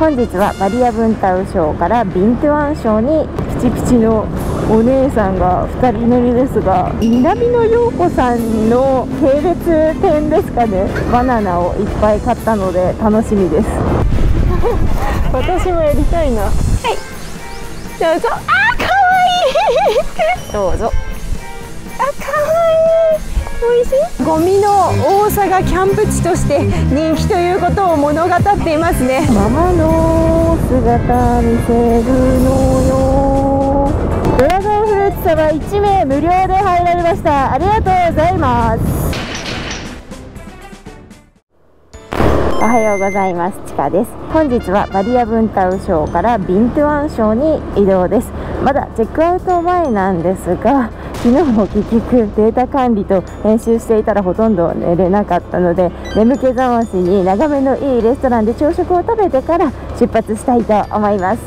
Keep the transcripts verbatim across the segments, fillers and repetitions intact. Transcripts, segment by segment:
本日はバリアブンタウ省からビントゥアン省にピチピチのお姉さんがふたり乗りですが、南野陽子さんの系列店ですかね。バナナをいっぱい買ったので楽しみです私もやりたいな。はい、どうぞ。あー、かわいいどうぞ。あ、かわいい。美味しい。ゴミの多さがキャンプ地として人気ということを物語っていますね。ママの姿見せるのよ。ドラゴンフルーツ様いちめい無料で入られました。ありがとうございます。おはようございます。ちかです。本日はバリアブンタウ省からビントゥアン省に移動です。まだチェックアウト前なんですが、昨日も結局データ管理と編集していたらほとんど寝れなかったので、眠気覚ましに眺めのいいレストランで朝食を食べてから出発したいと思います。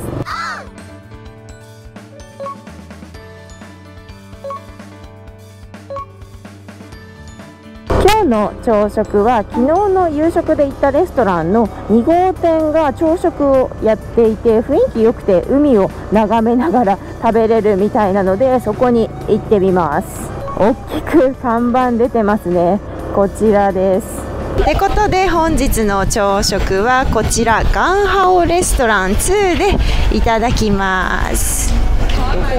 今日の朝食は昨日の夕食で行ったレストランのに号店が朝食をやっていて、雰囲気良くて海を眺めながら食べれるみたいなので、そこに行ってみます。大きく看板出てますね。こちらです。ってことで本日の朝食はこちらガンハオレストランツーでいただきます。どこがいい？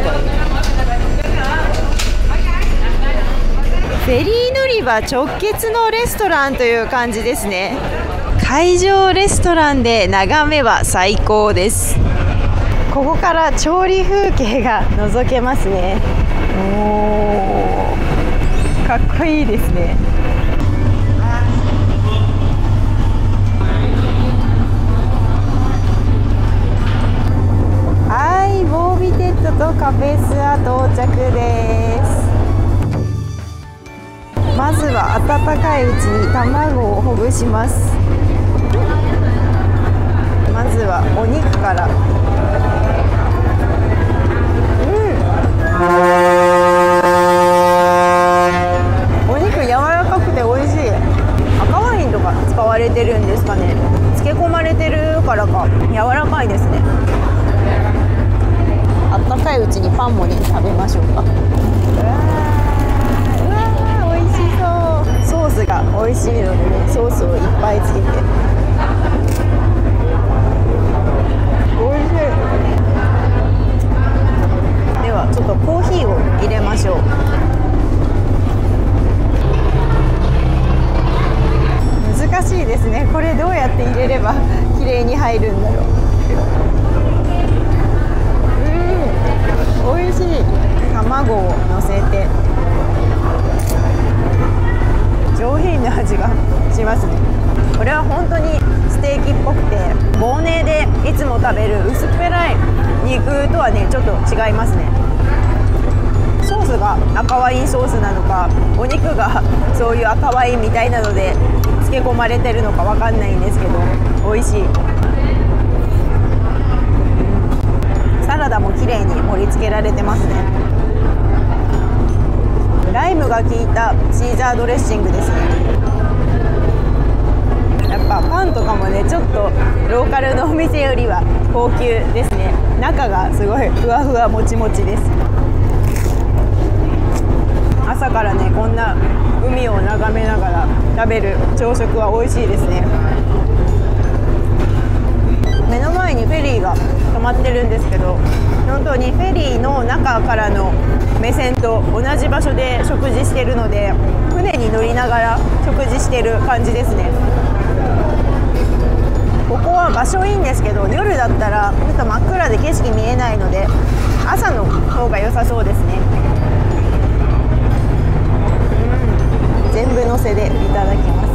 フェリー乗り場直結のレストランという感じですね。海上レストランで眺めは最高です。ここから調理風景が覗けますね。おー、かっこいいですね。はい、ボービテッドとカフェスア到着です。まずは温かいうちに卵をほぐします。まずはお肉から。うん、お肉柔らかくて美味しい。赤ワインとか使われてるんですかね。漬け込まれてるからか柔らかいですね。温かいうちにパンもね食べましょうか。ソースが美味しいのでね、ソースをいっぱいつけて。美味しい。ではちょっとコーヒーを入れましょう。難しいですね。これどうやって入れれば綺麗に入るんだろう。うん、美味しい。卵を乗せて上品な味がしますね。これは本当にステーキっぽくて、ボーネでいつも食べる薄っぺらい肉とはねちょっと違いますね。ソースが赤ワインソースなのか、お肉がそういう赤ワインみたいなので漬け込まれてるのかわかんないんですけど、美味しい。サラダも綺麗に盛り付けられてますね。ライムが効いたシーザードレッシングですね。やっぱパンとかもねちょっとローカルのお店よりは高級ですね。中がすごいふわふわもちもちです。朝からねこんな海を眺めながら食べる朝食は美味しいですね。目の前にフェリーが止まってるんですけど、本当にフェリーの中からの目線と同じ場所で食事してるので、船に乗りながら食事してる感じですね。ここは場所いいんですけど、夜だったらちょっと真っ暗で景色見えないので朝の方が良さそうですね。うん、全部乗せでいただきます。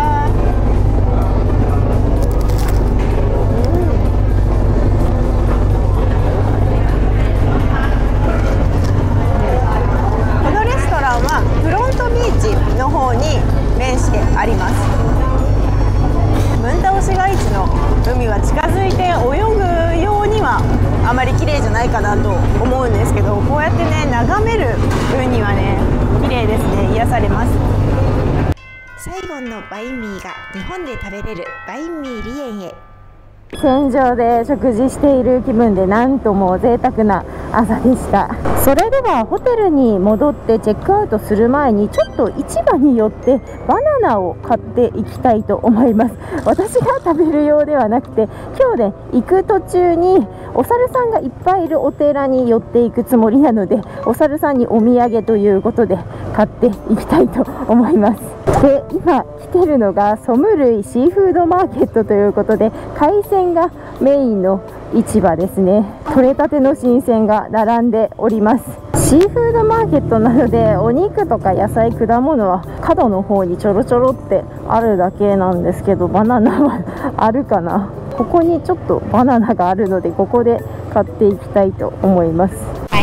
フロントビーチの方に面してあります。ムンタオ市街地の海は近づいて泳ぐようにはあまり綺麗じゃないかなと思うんですけど、こうやってね眺める分にはね綺麗ですね。癒されます。サイゴンのバインミーが日本で食べれるバインミーリエンへ。 船上で食事している気分で、なんとも贅沢な朝でした。それではホテルに戻ってチェックアウトする前に、ちょっと市場に寄ってバナナを買っていきたいと思います。私が食べるようではなくて、今日ね、行く途中にお猿さんがいっぱいいるお寺に寄っていくつもりなので、お猿さんにお土産ということで買っていきたいと思います。で、今来てるのがソムルイシーフードマーケットということで、海鮮がメインの市場ですね。取れたての新鮮が並んでおります。シーフードマーケットなので、お肉とか野菜、果物は角の方にちょろちょろってあるだけなんですけど、バナナはあるかな。ここにちょっとバナナがあるので、ここで買っていきたいと思います。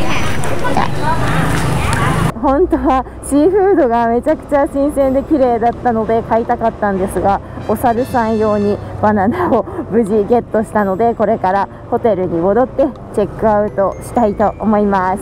本当はシーフードがめちゃくちゃ新鮮で綺麗だったので買いたかったんですが、お猿さん用にバナナを無事ゲットしたので、これからホテルに戻ってチェックアウトしたいと思います。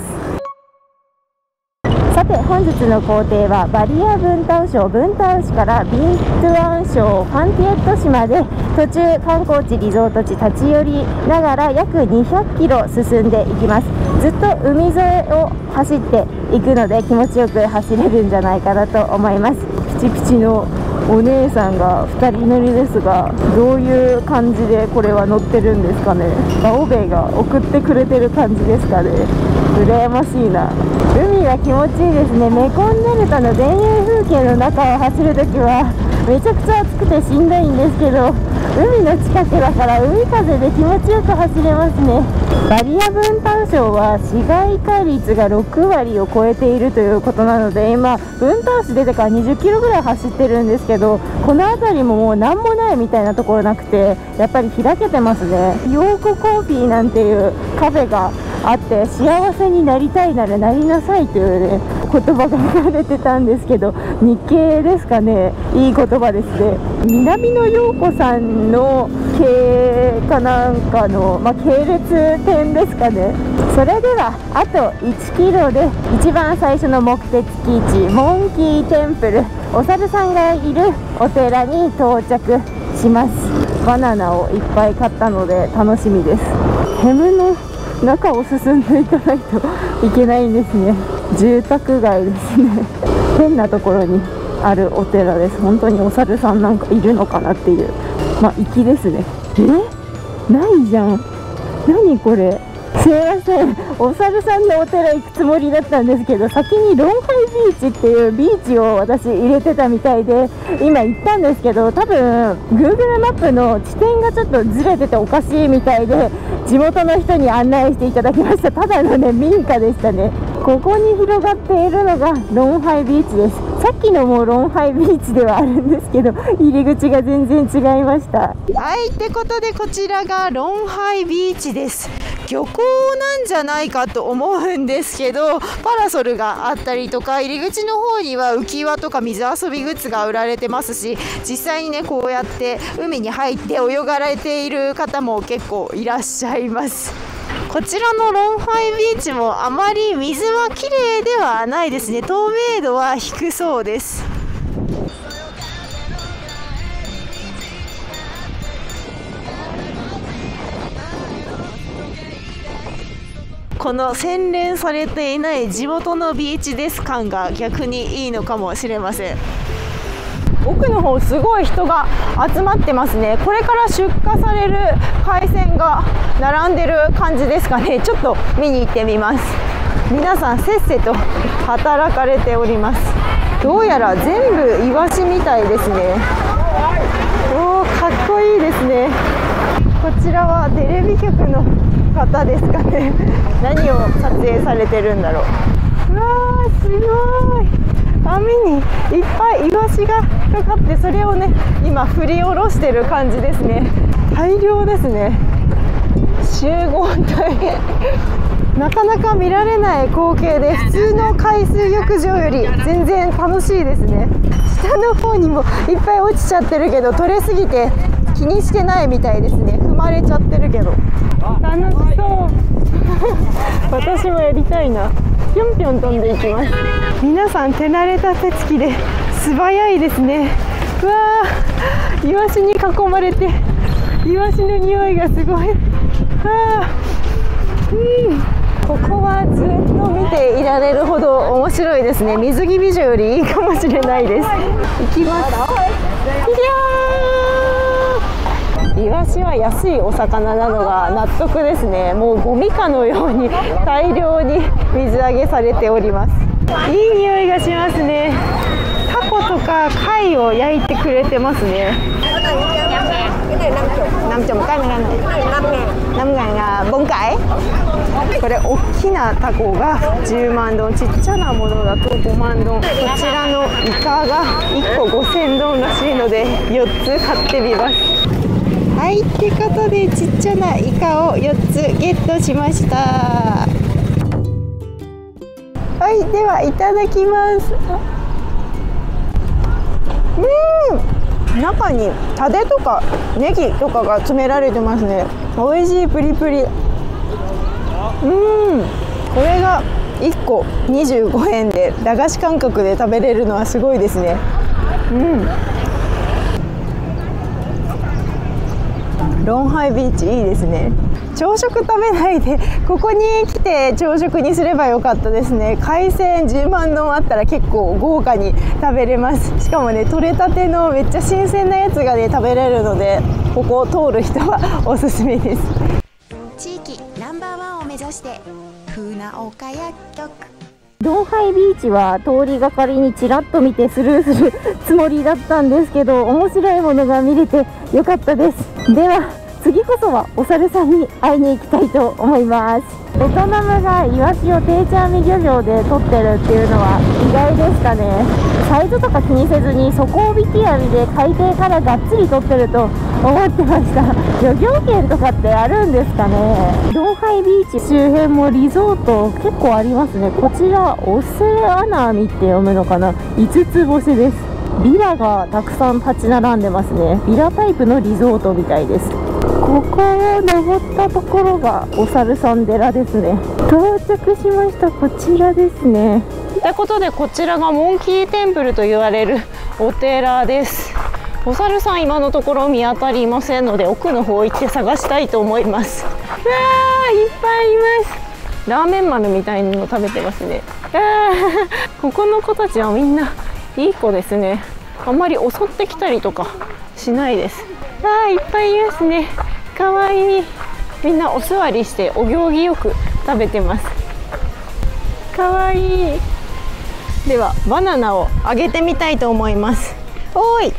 さて、本日の行程はバリアブンタウ省ブンタウ市からビントゥアン省ファンティエット市まで、途中観光地リゾート地立ち寄りながら約にひゃっキロ進んでいきます。ずっと海沿いを走っていくので気持ちよく走れるんじゃないかなと思います。ピチピチのお姉さんがふたり乗りですが、どういう感じでこれは乗ってるんですかね。バオベイが送ってくれてる感じですかね。羨ましいな。海が気持ちいいですね。メコンデルタの田園風景の中を走るときはめちゃくちゃ暑くてしんどいんですけど、海の近くだから海風で気持ちよく走れますね。バリアブンタウ省は市街化率がろくわりを超えているということなので、今ブンタウ市出てからにじゅっキロぐらい走ってるんですけど、この辺りももう何もないみたいなところなくて、やっぱり開けてますね。ヨーココーヒーなんていうカフェがあって、幸せになりたいならなりなさいというね、言葉が書かれてたんですけど、日系ですかね。いい言葉ですね。南野陽子さんの経営かなんかの、まあ、系列店ですかね。それではあといちキロで一番最初の目的地、モンキーテンプル、お猿さんがいるお寺に到着します。バナナをいっぱい買ったので楽しみです。ヘムの中を進んでいかないといけないんですね。住宅街ですね。変なところにあるお寺です。本当にお猿さんなんかいるのかなっていう、まあ粋ですね。え、ないじゃん。何これ。すいません、お猿さんのお寺行くつもりだったんですけど、先にロンハイビーチっていうビーチを私入れてたみたいで、今行ったんですけど、多分 Google マップの地点がちょっとずれてておかしいみたいで、地元の人に案内していただきました。ただのね、民家でしたね。ここに広がっているのがロンハイビーチです。さっきのもロンハイビーチではあるんですけど、入り口が全然違いました。はい、ってことでこちらがロンハイビーチです。漁港なんじゃないかと思うんですけど、パラソルがあったりとか、入り口の方には浮き輪とか水遊びグッズが売られてますし、実際にね、こうやって海に入って泳がれている方も結構いらっしゃいます。こちらのロンハイビーチもあまり水は綺麗ではないですね。透明度は低そうです。この洗練されていない地元のビーチです感が逆にいいのかもしれません。奥の方すごい人が集まってますね。これから出荷される海鮮が並んでる感じですかね。ちょっと見に行ってみます。皆さんせっせと働かれております。どうやら全部イワシみたいですね。おー、かっこいいですね。こちらはテレビ局の方ですかね。何を撮影されてるんだろう。うわー、すごい。網にいっぱいイワシがかかって、それをね今振り下ろしてる感じですね。大量ですね。集合体なかなか見られない光景で、普通の海水浴場より全然楽しいですね。下の方にもいっぱい落ちちゃってるけど、取れすぎて気にしてないみたいですね。踏まれちゃってるけど楽しそう私もやりたいな。ぴょんぴょん飛んでいきます。皆さん手慣れた手つきで素早いですね。うわー、イワシに囲まれてイワシの匂いがすごい。あー、うん、ここはずっと見ていられるほど面白いですね。水着美女よりいいかもしれないです。行きます。いやー、イワシは安いお魚なのが納得ですね。もうゴミかのように大量に水揚げされております。いい匂いがしますね。タコとか貝を焼いてくれてますね。ナムチョム、ナムガンがボンカイ。これ大きなタコがじゅうまんドン、ちっちゃなものだとごまんドン。こちらのイカがいっこごせんドンらしいのでよっつ買ってみます。はい、ってことでちっちゃなイカをよっつゲットしました。はい、ではいただきます。うん、中にタデとかネギとかが詰められてますね。美味しい、プリプリ。うん、これがいっこにじゅうごえんで駄菓子感覚で食べれるのはすごいですね。うん、ロンハイビーチいいですね。朝食食べないでここに来て朝食にすればよかったですね。海鮮じゅうまんドンあったら結構豪華に食べれます。しかもね、取れたてのめっちゃ新鮮なやつがね食べれるので、ここを通る人はおすすめです。 地域ナンバーワンを目指して風な岡薬局。 ロンハイビーチは通りがかりにちらっと見てスルーするつもりだったんですけど、面白いものが見れてよかったです。では次こそはお猿さんに会いに行きたいと思います。ベトナムがイワシを定置網漁場で取ってるっていうのは意外でしたね。サイズとか気にせずに底引き網で海底からがっつり取ってると思ってました。漁業権とかってあるんですかね。ロンハイビーチ周辺もリゾート結構ありますね。こちらオスアナ網って読むのかな、いつつ星です。ビラがたくさん立ち並んでますね。ビラタイプのリゾートみたいです。ここを登ったところがお猿さん寺ですね。到着しました。こちらですね。ということでこちらがモンキーテンプルと言われるお寺です。お猿さん今のところ見当たりませんので奥の方行って探したいと思います。わー、いっぱいいます。ラーメン丸みたいなの食べてますね。ここの子たちはみんないい子ですね。あんまり襲ってきたりとかしないです。わー、いっぱいいますね。かわいい。みんなお座りしてお行儀よく食べてます。かわいい。ではバナナをあげてみたいと思います。おーい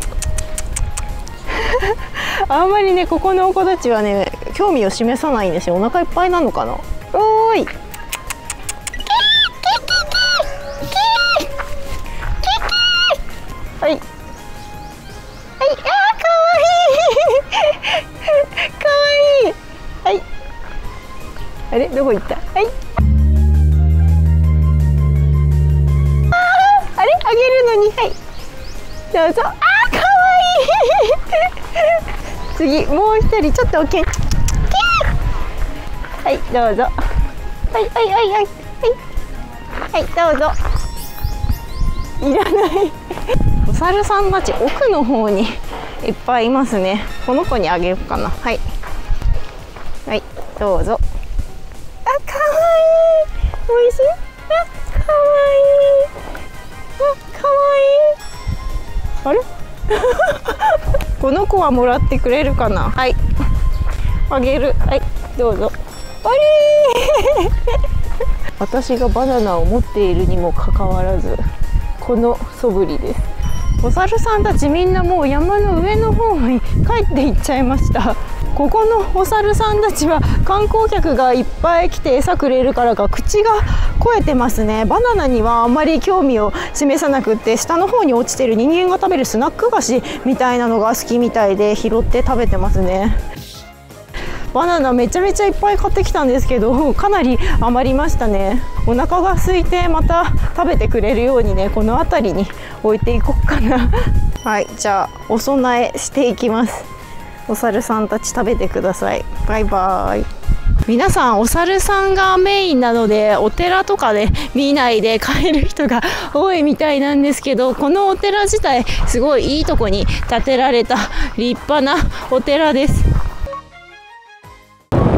あんまりね、ここの子たちはね興味を示さないんですよ。お腹いっぱいなのかな。おーい、はいはい、あー、かわいいかわいい。はい、あれどこ行った。はい、あー、あれあげるのに、はい、どうぞ。あー、かわいい次もう一人ちょっと大きい。はい、どうぞ。はいはいはいはいはいはい、どうぞ。いらないお猿さんたち奥の方にいっぱいいますね。この子にあげようかな。はいはい、どうぞ。あ、かわいい。おいしい。あ、かわいい。あ、かわいい。あれこの子はもらってくれるかな。はい、あげる。はい、どうぞ。あれ私がバナナを持っているにもかかわらずこの素振りです。お猿さんたちみんなもう山の上の方に帰っていっちゃいました。ここのお猿さんたちは観光客がいっぱい来て餌くれるからか口が肥えてますね。バナナにはあんまり興味を示さなくって、下の方に落ちてる人間が食べるスナック菓子みたいなのが好きみたいで拾って食べてますね。バナナめちゃめちゃいっぱい買ってきたんですけど、かなり余りましたね。お腹が空いてまた食べてくれるようにね、この辺りに置いていこうかなはい、じゃあお供えしていきます。お猿さんたち食べてください。バイバーイ。皆さんお猿さんがメインなのでお寺とかで見ないで帰る人が多いみたいなんですけど、このお寺自体すごいいいとこに建てられた立派なお寺です。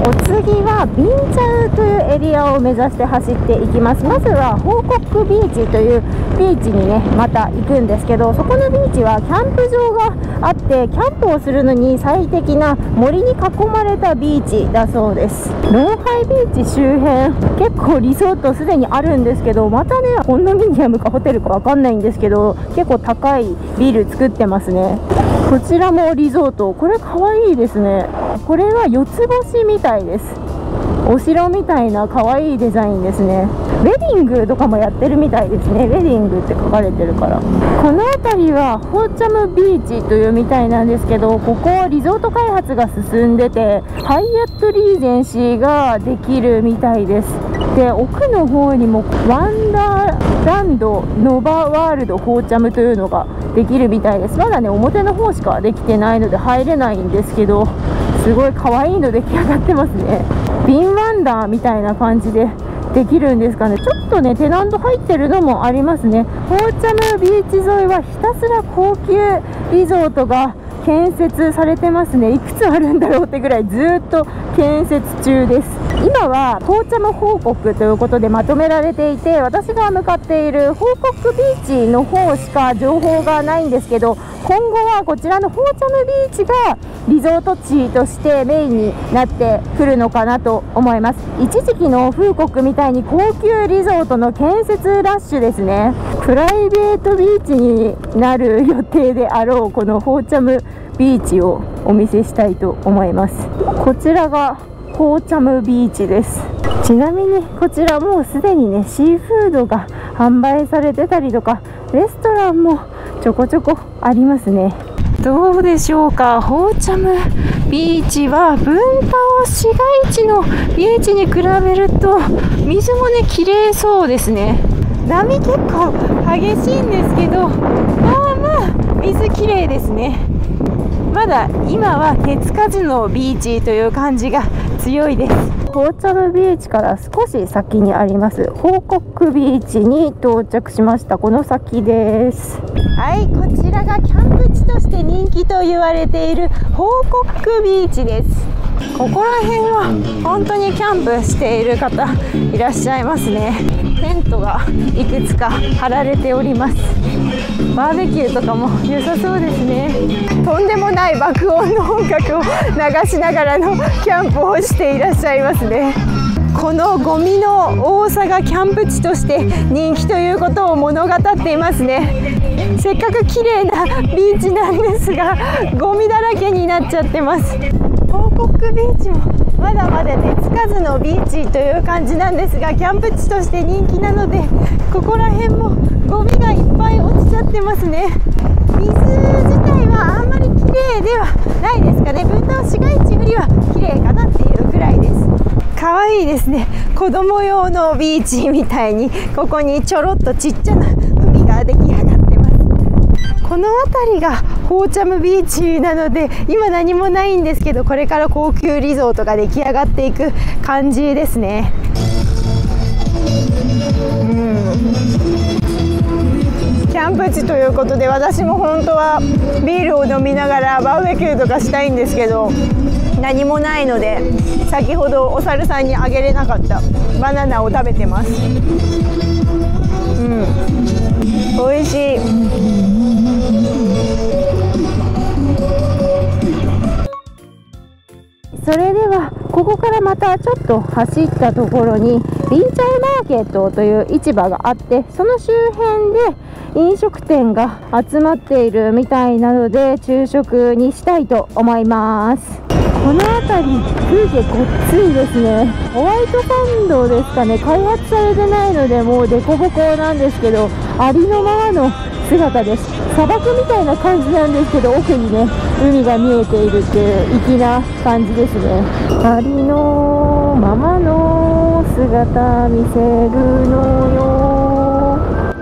お次はビンチャウというエリアを目指して走っていきます。まずはホーコックビーチというビーチにねまた行くんですけど、そこのビーチはキャンプ場があって、キャンプをするのに最適な森に囲まれたビーチだそうです。ロンハイビーチ周辺結構リゾートすでにあるんですけど、またねコンドミニアムかホテルかわかんないんですけど、結構高いビル作ってますね。こちらもリゾート、これかわいいですね。これは四つ星みたいです。お城みたいな可愛いデザインですね。ウェディングとかもやってるみたいですね。ウェディングって書かれてるから。この辺りはホーチャムビーチというみたいなんですけど、ここはリゾート開発が進んでて、ハイアットリージェンシーができるみたいです。で、奥の方にもワンダーランドノバワールドホーチャムというのができるみたいです。まだね表の方しかできてないので入れないんですけど、すごい可愛いの出来上がってますね。ビンワンダーみたいな感じでできるんですかね。ちょっとねテナント入ってるのもありますね。ホーチャムビーチ沿いはひたすら高級リゾートが建設されてますね。いくつあるんだろうってぐらいずっと建設中です。今はホーチャム報告ということでまとめられていて、私が向かっているホーコックビーチの方しか情報がないんですけど、今後はこちらのホーチャムビーチがリゾート地としてメインになってくるのかなと思います。一時期のフーコックみたいに高級リゾートの建設ラッシュですね。プライベートビーチになる予定であろうこのホーチャムビーチをお見せしたいと思います。こちらがホーチャムビーチです。ちなみにこちらもうすでにねシーフードが販売されてたりとか、レストランもちょこちょこありますね。どうでしょうか。ホーチャムビーチは文タオ市街地のビーチに比べると水もね綺麗そうですね。波結構激しいんですけど、まあまあ水綺麗ですね。まだ今は手つかずのビーチという感じが強いです。ホーチャムビーチから少し先にありますホーコックビーチに到着しました。この先です。はい、こちらがキャンプ地として人気と言われているホーコックビーチです。ここら辺は本当にキャンプしている方いらっしゃいますね。テントがいくつか張られております。バーベキューとかも良さそうですね。とんでもない爆音の音楽を流しながらのキャンプをしていらっしゃいますね。このゴミの多さがキャンプ地として人気ということを物語っていますね。せっかく綺麗なビーチなんですが、ゴミだらけになっちゃってます。ホーコックビーチもまだまだ手つかずのビーチという感じなんですが、キャンプ地として人気なので、ここら辺もゴミがいっぱい落ちちゃってますね。水自体はあんまり綺麗ではないですかね。文タオ市街地よりは綺麗かなっていうくらいです。可愛いですね。子供用のビーチみたいにここにちょろっとちっちゃな海が出来上がってます。この辺りがホーチャムビーチなので、今何もないんですけど、これから高級リゾートが出来上がっていく感じですね。うん、キャンプ地ということで、私も本当はビールを飲みながらバーベキューとかしたいんですけど、何もないので先ほどお猿さんにあげれなかったバナナを食べてます。うん、美味しい。それではここからまたちょっと走ったところにビンチャウマーケットという市場があって、その周辺で飲食店が集まっているみたいなので昼食にしたいと思います。この辺り風景ごっついですね。ホワイトサンドですかね。開発されてないのでもう凸凹なんですけど、ありのままの姿です。砂漠みたいな感じなんですけど、奥にね海が見えているっていう粋な感じですね。ありのままの姿見せるのよ。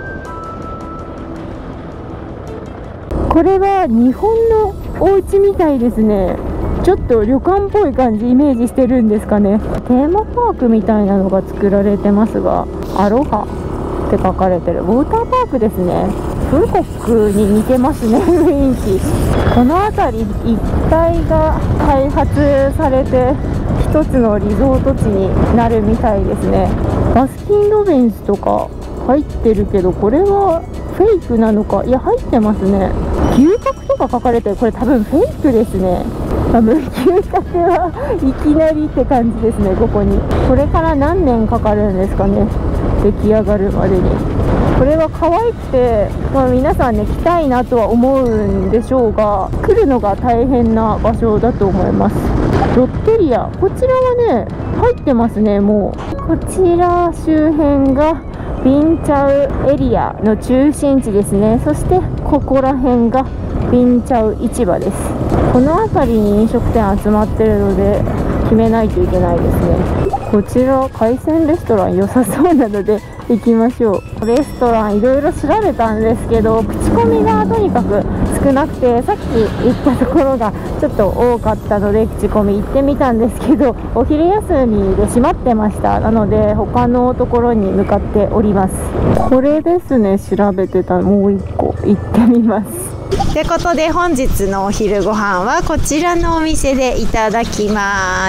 これは日本のお家みたいですね。ちょっと旅館っぽい感じイメージしてるんですかね。テーマパークみたいなのが作られてますが、アロハって書かれてるウォーターパークですね。フーコックに似てますね、雰囲気。この辺り一帯が開発されてき一つのリゾート地になるみたいですね。バスキンロビンスとか入ってるけど、これはフェイクなのか。いや、入ってますね。牛角とか書かれてる。これ多分フェイクですね。多分牛角はいきなりって感じですね。ここにこれから何年かかるんですかね、出来上がるまでに。これは可愛くて、まあ、皆さんね来たいなとは思うんでしょうが、来るのが大変な場所だと思います。ロッテリア、こちらはね入ってますね。もうこちら周辺がビンチャウエリアの中心地ですね。そしてここら辺がビンチャウ市場です。この辺りに飲食店集まってるので決めないといけないですね。こちら海鮮レストラン良さそうなので行きましょう。レストランいろいろ調べたんですけど、口コミがとにかく少なくて、さっき行ったところがちょっと多かったので口コミ行ってみたんですけど、お昼休みで閉まってました。なので他のところに向かっております。これですね、調べてたもう一個行ってみます。 ということで本日のお昼ご飯はこちらのお店でいただきます。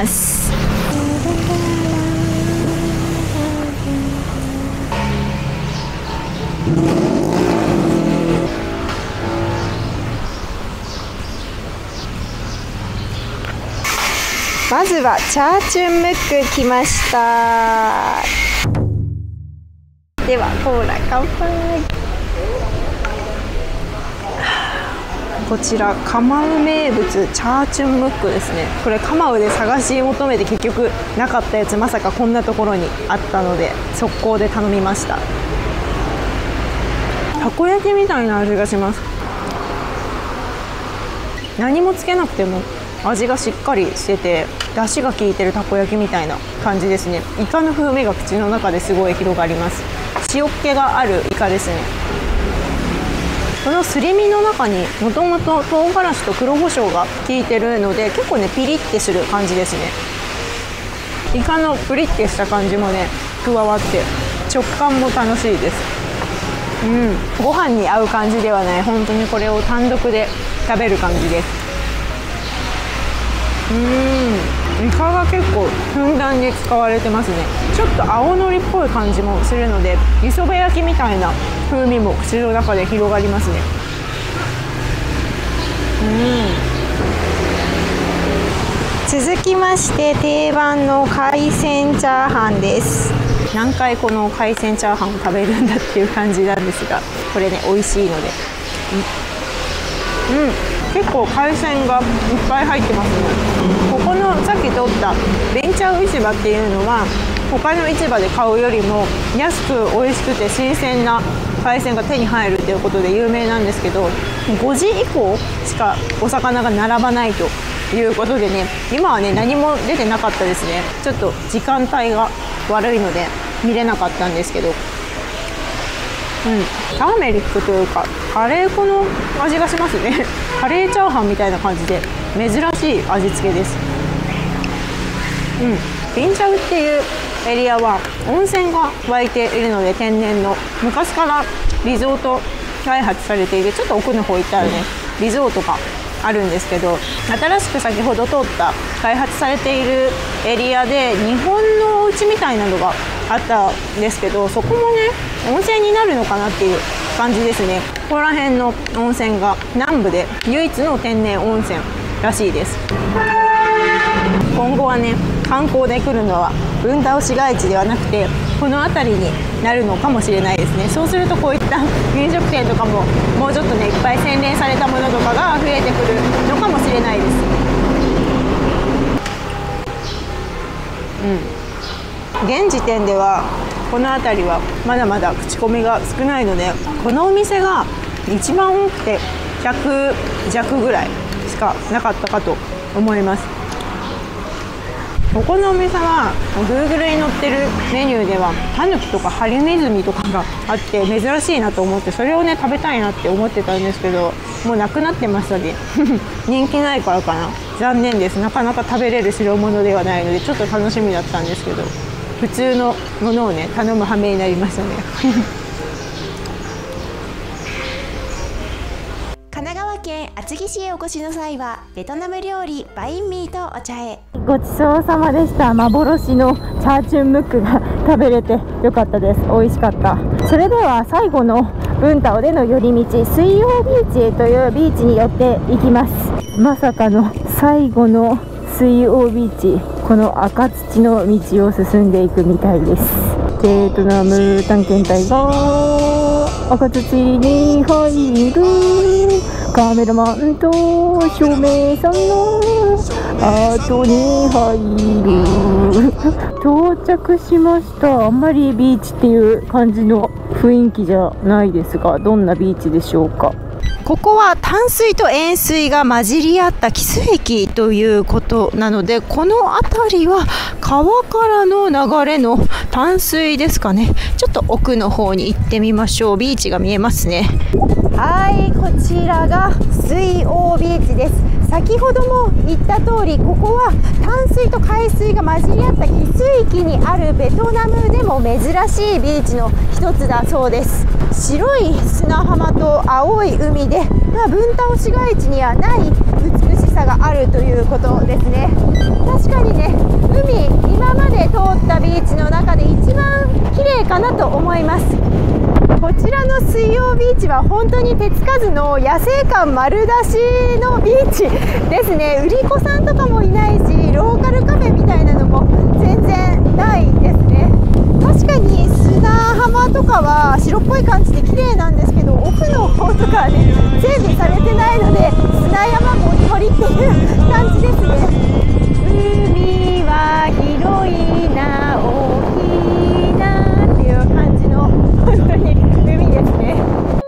まずはチャーチュンムック来ました。ではコーラ乾杯。こちらカマウ名物チャーチュンムックですね。これカマウで探し求めて結局なかったやつ、まさかこんなところにあったので速攻で頼みました。たこ焼きみたいな味がします。何もつけなくても味がしっかりしてて、出汁が効いてるたこ焼きみたいな感じですね。イカの風味が口の中ですごい広がります。塩っ気があるイカですね。このすり身の中にもともと唐辛子と黒胡椒が効いてるので、結構ねピリッてする感じですね。イカのプリッてした感じもね加わって食感も楽しいです。うん、ご飯に合う感じではない、本当にこれを単独で食べる感じです。うーん、イカが結構ふんだんに使われてますね。ちょっと青のりっぽい感じもするので、磯辺焼きみたいな風味も口の中で広がりますね。うん、続きまして定番の海鮮チャーハンです。何回この海鮮チャーハンを食べるんだっていう感じなんですが、これね美味しいので、うん、うん、結構海鮮がいっぱい入ってますね。ここのさっき通ったビンチャウ市場っていうのは他の市場で買うよりも安く美味しくて新鮮な海鮮が手に入るっていうことで有名なんですけど、ごじ以降しかお魚が並ばないということでね、今はね何も出てなかったですね。ちょっと時間帯が悪いので見れなかったんですけど、うん、ターメリックというかカレー粉の味がしますね。カレーチャーハンみたいな感じで珍しい味付けです。うん、ビンチャウっていうエリアは温泉が湧いているので、天然の昔からリゾート開発されている、ちょっと奥の方行ったらねリゾートがあるんですけど、新しく先ほど通った開発されているエリアで日本のお家みたいなのがあったんですけど、そこもね温泉になるのかなっていう感じですね。ここら辺の温泉が南部で唯一の天然温泉らしいです。今後はね観光で来るのは文田尾市街地ではなくてこの辺りになるのかもしれないですね。そうするとこういった飲食店とかももうちょっとねいっぱい洗練されたものとかが増えてくるのかもしれないです。うん、現時点ではこの辺りはまだまだ口コミが少ないので、このお店が一番多くてひゃく弱ぐらいしかなかったかと思います。ここのお店は Google に載ってるメニューではタヌキとかハリネズミとかがあって珍しいなと思って、それをね食べたいなって思ってたんですけど、もうなくなってましたね。人気ないからかな、残念です。なかなか食べれる代物ではないのでちょっと楽しみだったんですけど、普通のものをね頼む羽目になりましたね。 神奈川県厚木市へお越しの際はベトナム料理バインミーとお茶へ。 ごちそうさまでした。幻のチャーチュンムックが食べれてよかったです。美味しかった。それでは最後のブンタオでの寄り道、水曜ビーチへというビーチに寄っていきます。まさかの最後の水曜ビーチ、この赤土の道を進んでいくみたいです。ベトナム探検隊が赤土に入る、カメラマンと照明さんの後に入る。到着しました。あんまりビーチっていう感じの雰囲気じゃないですが、どんなビーチでしょうか。 ここは淡水と塩水が混じり合った汽水域ということなので、この辺りは川からの流れの淡水ですかね。ちょっと奥の方に行ってみましょう。ビーチが見えますね。はい、こちらが水王ビーチです。先ほども言った通り、ここは淡水と海水が混じり合った汽水域にあるベトナムでも珍しいビーチの一つだそうです。白い砂浜と青い海で、まあ、ブンタオ市街地にはない美しさがあるということですね。確かにね、海、今まで通ったビーチの中で一番綺麗かなと思います。こちらの水曜ビーチは本当に手つかずの野生感丸出しのビーチですね。売り子さんとかもいないし、ローカルカフェみたいなのも全然ないですね。確かに砂浜とかは白っぽい感じで綺麗なんですけど、奥の方とかはね、整備されてないので砂山もりもりっていう感じですね。海は広いな、大きいなっていう感じの本当に海ですね。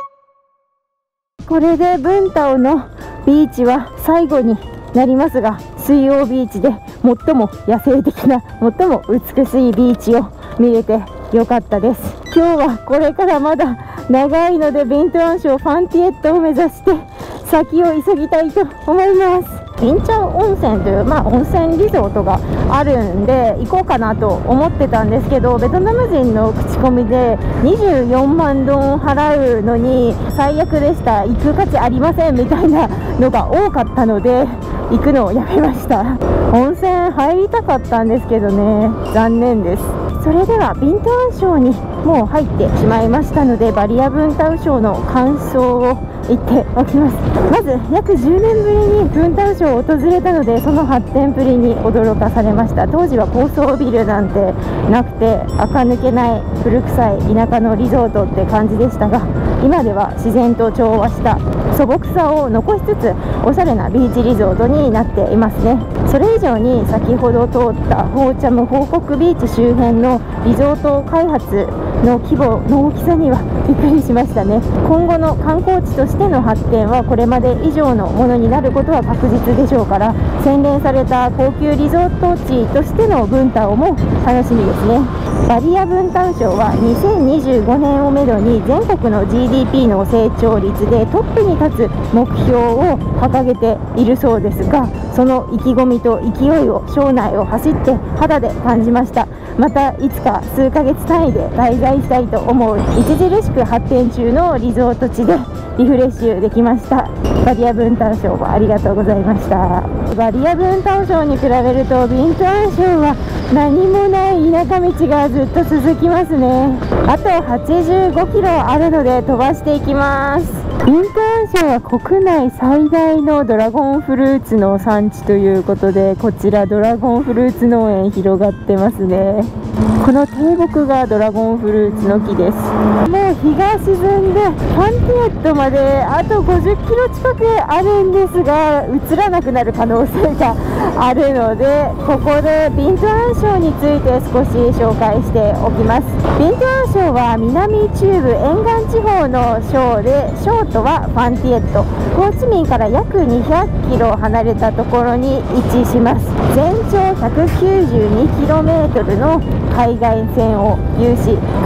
これでブンタオのビーチは最後になりますが、水曜ビーチで最も野生的な、最も美しいビーチを見れてよかったです。今日はこれからまだ長いので、ビントゥアン省ファンティエットを目指して先を急ぎたいと思います。ビンチャオ温泉という、まあ、温泉リゾートがあるんで行こうかなと思ってたんですけど、ベトナム人の口コミでにじゅうよんまんドン払うのに最悪でした、行く価値ありませんみたいなのが多かったので行くのをやめました。温泉入りたかったんですけどね、残念です。それではビントゥアン省にもう入ってしまいましたので、バリアブンタウ省の感想を言っておきます。まず約じゅうねんぶりにブンタウ省を訪れたので、その発展ぶりに驚かされました。当時は高層ビルなんてなくて、垢抜けない古臭い田舎のリゾートって感じでしたが、今では自然と調和した素朴さを残しつつおしゃれなビーチリゾートになっていますね。それ以上に先ほど通ったホーチャム報国ビーチ周辺のリゾート開発の規模の大きさにはびっくりしましたね。今後の観光地としての発展はこれまで以上のものになることは確実でしょうから、洗練された高級リゾート地としてのブンタオも楽しみですね。バリアブンタウ省はにせんにじゅうごねんをめどに全国の ジーディーピー の成長率でトップに立つ目標を掲げているそうですが、その意気込みと勢いを省内を走って肌で感じました。またいつか数ヶ月単位で滞在したいと思う著しく発展中のリゾート地でリフレッシュできました。バリアブンタウ省もありがとうございました。バリアブンタウ省に比べるとビントゥアン省は何もない田舎道がずっと続きますね。あとはちじゅうごキロあるので飛ばしていきます。ビントゥアン省は国内最大のドラゴンフルーツの産地ということで、こちらドラゴンフルーツ農園広がってますね。この低木がドラゴンフルーツの木です。もう日が沈んでファンティエットまであとごじゅっキロ近くあるんですが、映らなくなる可能性があるので、ここでビントゥアン省について少し紹介しておきます。ビントゥアン省は南中部沿岸地方の省で、省都はファンティエット、ホーチミンから約にひゃくキロ離れたところに位置します。全長 ひゃくきゅうじゅうにキロメートル の海岸線を有し、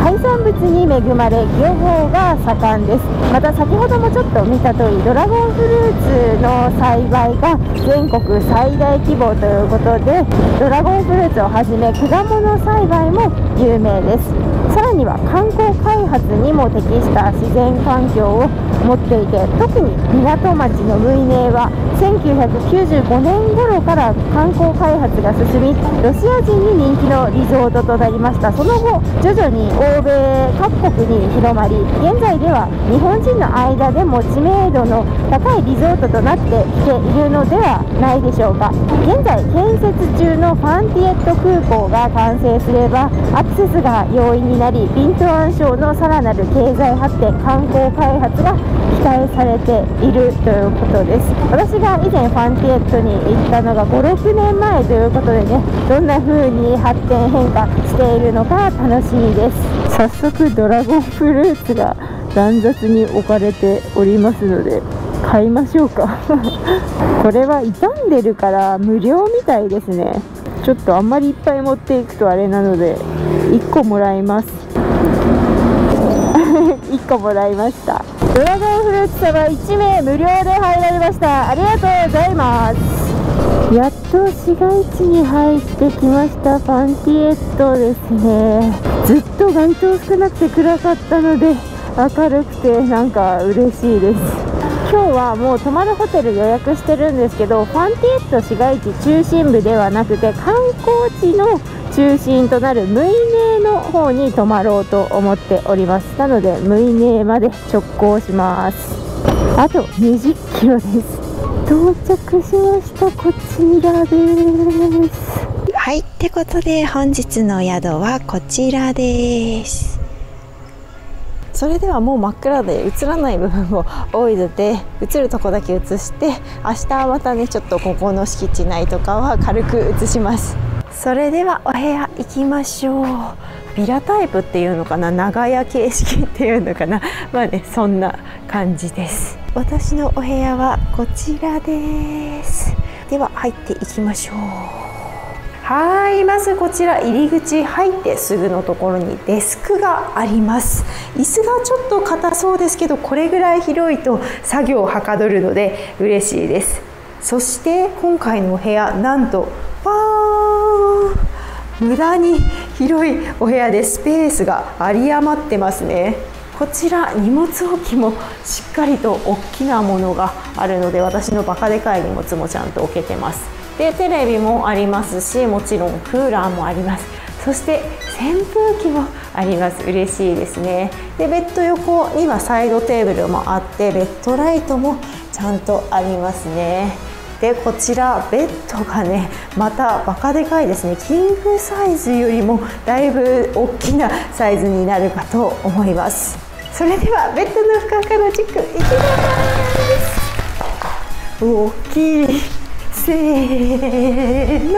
海産物に恵まれ漁業が盛んです。また先ほどもちょっと見た通りドラゴンフルーツの栽培が全国最大規模ということで、ドラゴンフルーツをはじめ果物栽培も有名です。さらには観光開発にも適した自然環境を持っていて、特に港町のムイネーはせんきゅうひゃくきゅうじゅうごねん頃から観光開発が進み、ロシア人に人気のリゾートとなりました。その後徐々に欧米各国に広まり、現在では日本人の間でも知名度の高いリゾートとなってきているのではないでしょうか。現在建設中のファンティエット空港が完成すればアクセスが容易になり、ビントゥアン省のさらなる経済発展、観光開発が期待されているということです。私が以前ファンティエットに行ったのがごろくねんまえということでね、どんな風に発展変化しているのか楽しみです。早速ドラゴンフルーツが乱雑に置かれておりますので買いましょうかこれは傷んでるから無料みたいですね。ちょっとあんまりいっぱい持っていくとあれなのでいっこもらいますいっこもらいました。ドラゴンフルーツ様いちめい無料で入られました。ありがとうございます。やっと市街地に入ってきましたファンティエットですね。ずっと街灯少なくて暗かったので明るくてなんか嬉しいです。今日はもう泊まるホテル予約してるんですけど、ファンティエット市街地中心部ではなくて観光地の中心となるムイネーの方に泊まろうと思っております。なのでムイネーまで直行します。あとにじゅっキロです。到着しました。こちらです。 はい、ってことで本日の宿はこちらです。 それではもう真っ暗で映らない部分を置いて、映るとこだけ映して、明日はまたねちょっとここの敷地内とかは軽く映します。それではお部屋行きましょう。ビラタイプっていうのかな、長屋形式っていうのかな、まあねそんな感じです。私のお部屋はこちらです。では入っていきましょう。はい、まずこちら入り口入ってすぐのところにデスクがあります。椅子がちょっと硬そうですけど、これぐらい広いと作業をはかどるので嬉しいです。そして今回のお部屋、なんとパーン、無駄に広いお部屋でスペースが有り余ってますね。こちら荷物置きもしっかりと大きなものがあるので、私のバカでかい荷物もちゃんと置けてます。でテレビもありますし、もちろんクーラーもあります。そして扇風機もあります。嬉しいですね。でベッド横にはサイドテーブルもあって、ベッドライトもちゃんとありますね。でこちらベッドがねまたバカでかいですね。キングサイズよりもだいぶ大きなサイズになるかと思います。それではベッドのふかふかのチェックいきます。大きい、せーの、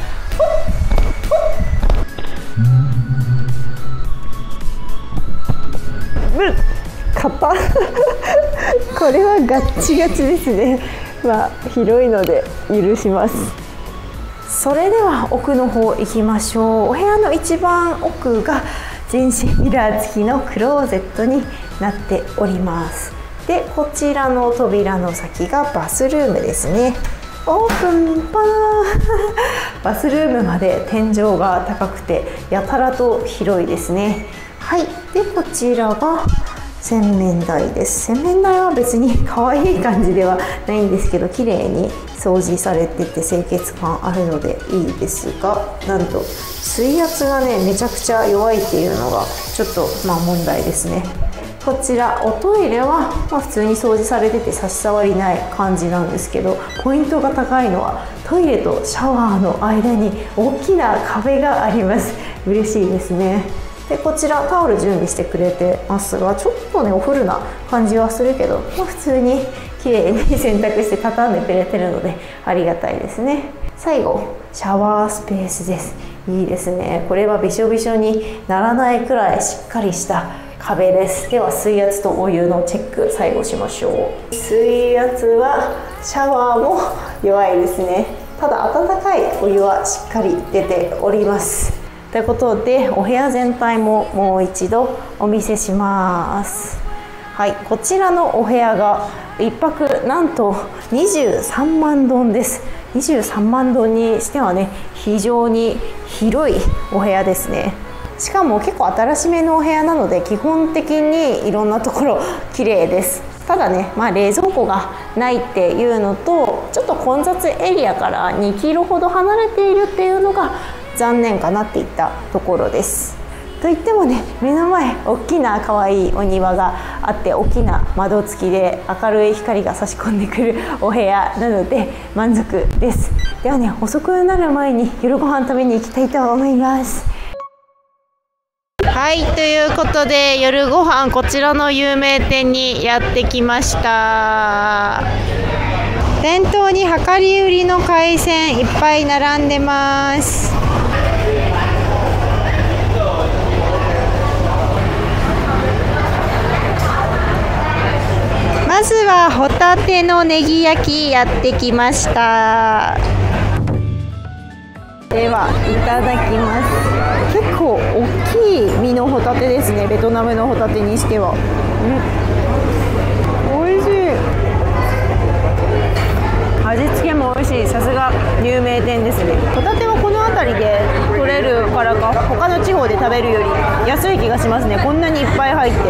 硬これはガッチガチですね。まあ広いので許します。それでは奥の方行きましょう。お部屋の一番奥が全身ミラー付きのクローゼットになっております。でこちらの扉の先がバスルームですね。オープンパーバスルームまで天井が高くてやたらと広いですね。はい、でこちらが洗面台です。洗面台は別に可愛い感じではないんですけど、綺麗に掃除されてて清潔感あるのでいいですが、なんと水圧がねめちゃくちゃ弱いっていうのがちょっとまあ問題ですね。こちらおトイレは、まあ、普通に掃除されてて差し障りない感じなんですけど、ポイントが高いのはトイレとシャワーの間に大きな壁があります。嬉しいですね。でこちらタオル準備してくれてますが、ちょっとねお古な感じはするけど、まあ、普通に綺麗に洗濯して畳んでくれてるのでありがたいですね。最後シャワースペースです。いいですね。これはびしょびしょにならないくらいしっかりした壁です。では水圧とお湯のチェック最後しましょう。水圧はシャワーも弱いですね。ただ温かいお湯はしっかり出ております。 ということでお部屋全体ももう一度お見せします。はい、こちらのお部屋がいっぱくなんとにじゅうさんまんドンです。にじゅうさんまんドンにしてはね、非常に広いお部屋ですね。しかも結構新しめのお部屋なので基本的にいろんなところ綺麗です。ただね、まあ、冷蔵庫がないっていうのとちょっと混雑エリアからにキロほど離れているっていうのが残念かなっていったところです。といってもね、目の前大きな可愛いお庭があって大きな窓付きで明るい光が差し込んでくるお部屋なので満足です。ではね、遅くなる前に夜ご飯食べに行きたいと思います。はい、ということで夜ご飯こちらの有名店にやってきました。店頭に量り売りの海鮮いっぱい並んでます。まずはホタテのネギ焼きやってきました。ではいただきます。結構大きい身のホタテですね。ベトナムのホタテにしては。うん、美味しい。味付けも美味しい。さすが有名店ですね。ホタテはこの辺りで取れるからか他の地方で食べるより安い気がしますね。こんなにいっぱい入って。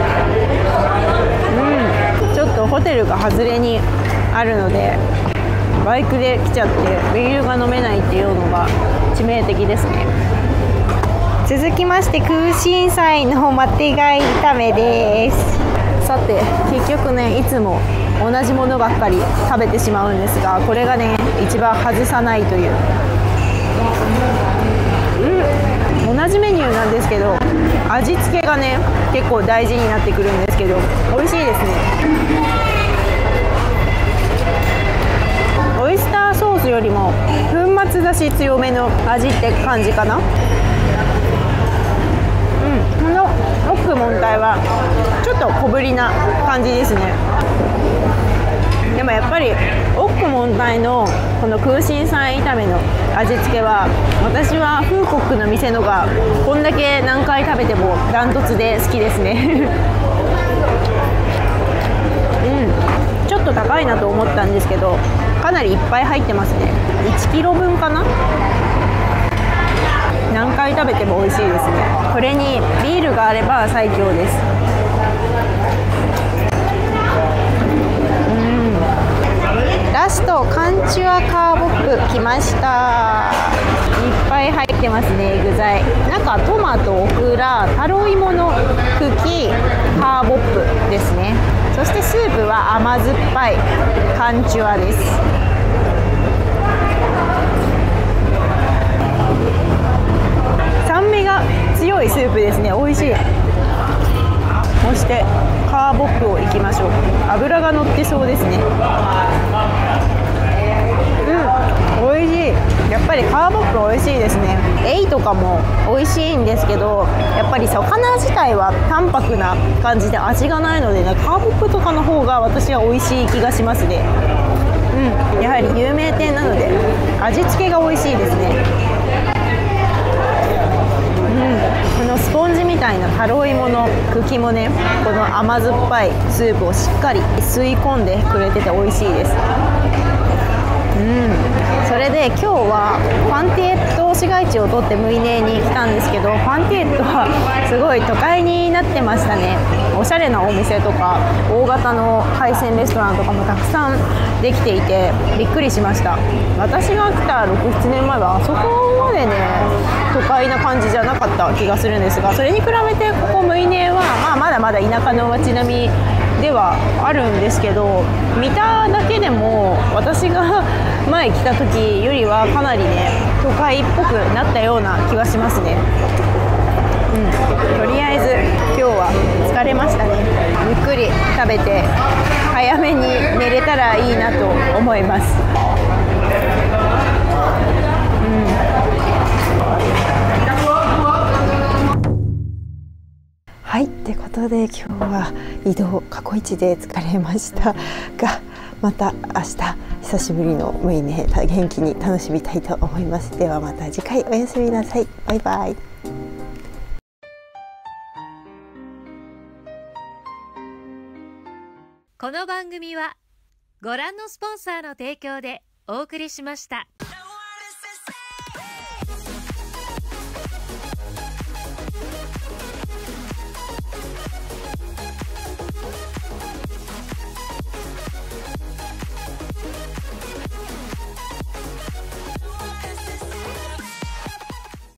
うん、ちょっとホテルが外れにあるのでバイクで来ちゃってビールが飲めないっていうのが致命的ですね。続きまして空心菜のマテ貝炒めです。さて結局ね、いつも同じものばっかり食べてしまうんですが、これがね一番外さないという、うん、同じメニューなんですけど味付けがね結構大事になってくるんですけど美味しいですね。オイスターソースよりも粉末だし強めの味って感じかな。うん、このオックモンタイはちょっと小ぶりな感じですね。でもやっぱりオックモンタイのこの空心菜炒めの味付けは私はフーコックの店のがこんだけ何回食べてもダントツで好きですね。うん、ちょっと高いなと思ったんですけどかなりいっぱい入ってますね。いちキロぶんかな。何回食べても美味しいですね。これにビールがあれば最強です。うん、ラストカンチュアカーボップきました。いっぱい入ってますね、具材。中トマト、オクラ、タロイモの茎、カーボップですね。そしてスープは甘酸っぱいカンチュアです。酸味が強いスープですね。美味しい。そしてカーボップをいきましょう。油が乗ってそうですね。うん、美味しい。やっぱりカーボップ美味しいですね。エイとかも美味しいんですけどやっぱり魚自体は淡白な感じで味がないのでね、カーボップとかの方が私は美味しい気がしますね。うん、やはり有名店なので味付けが美味しいですね。うん、このスポンジみたいなタロイモの茎もね、この甘酸っぱいスープをしっかり吸い込んでくれてて美味しいです。うん、それで今日はファンティエット市街地を通ってムイネに来たんですけど、ファンティエットはすごい都会になってましたね。おしゃれなお店とか大型の海鮮レストランとかもたくさんできていてびっくりしました。私が来たろく、ななねんまえはあそこまでね都会な感じじゃなかった気がするんですが、それに比べてここムイネは、まあ、まだまだ田舎の街並みではあるんですけど、見ただけでも私が前来た時よりはかなりね都会っぽくなったような気がしますね。うん、とりあえず今日は疲れましたね。ゆっくり食べて早めに寝れたらいいなと思います。はい、ってことで今日は移動過去一で疲れましたが、また明日久しぶりのムイネ元気に楽しみたいと思います。ではまた次回おやすみなさい。バイバイ。 この番組はご覧のスポンサーの提供でお送りしました。